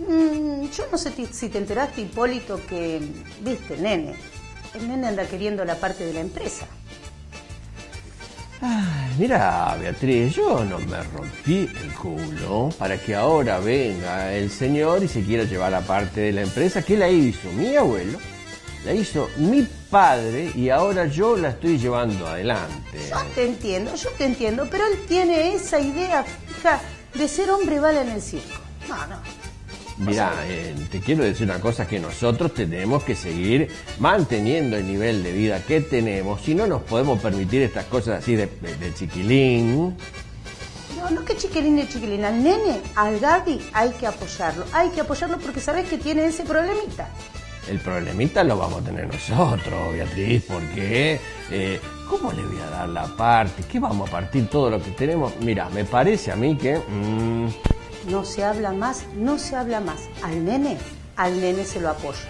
Yo no sé si te enteraste, Hipólito, que, viste, el nene anda queriendo la parte de la empresa. Ay, mira, Beatriz, yo no me rompí el culo para que ahora venga el señor y se quiera llevar la parte de la empresa que la hizo mi abuelo, la hizo mi padre y ahora yo la estoy llevando adelante. Yo te entiendo, pero él tiene esa idea fija de ser hombre bala en el circo. No. Mirá, te quiero decir una cosa, que nosotros tenemos que seguir manteniendo el nivel de vida que tenemos, si no nos podemos permitir estas cosas así de chiquilín. No que chiquilín, al nene, al Gaby hay que apoyarlo porque sabés que tiene ese problemita. El problemita lo vamos a tener nosotros, Beatriz, porque ¿cómo le voy a dar la parte? ¿Qué vamos a partir todo lo que tenemos? Mira, me parece a mí que... No se habla más. Al nene se lo apoya.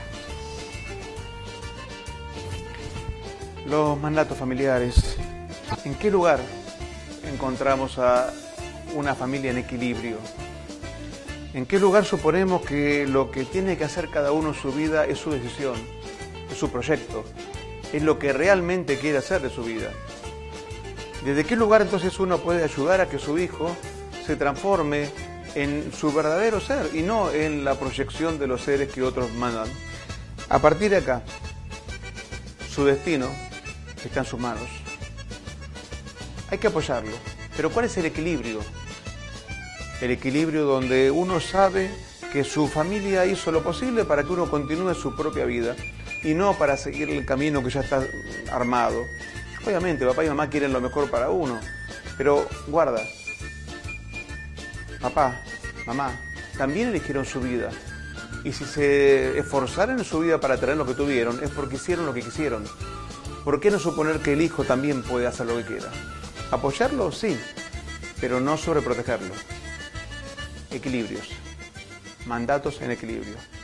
Los mandatos familiares. ¿En qué lugar encontramos a una familia en equilibrio? ¿En qué lugar suponemos que lo que tiene que hacer cada uno en su vida es su decisión, es su proyecto, es lo que realmente quiere hacer de su vida? ¿Desde qué lugar entonces uno puede ayudar a que su hijo se transforme en su verdadero ser y no en la proyección de los seres que otros mandan? A partir de acá, su destino está en sus manos. Hay que apoyarlo. Pero ¿cuál es el equilibrio? El equilibrio donde uno sabe que su familia hizo lo posible para que uno continúe su propia vida y no para seguir el camino que ya está armado. Obviamente, papá y mamá quieren lo mejor para uno, pero guarda. Papá, mamá, también eligieron su vida. Y si se esforzaron en su vida para tener lo que tuvieron, es porque hicieron lo que quisieron. ¿Por qué no suponer que el hijo también puede hacer lo que quiera? Apoyarlo, sí, pero no sobreprotegerlo. Equilibrios. Mandatos en equilibrio.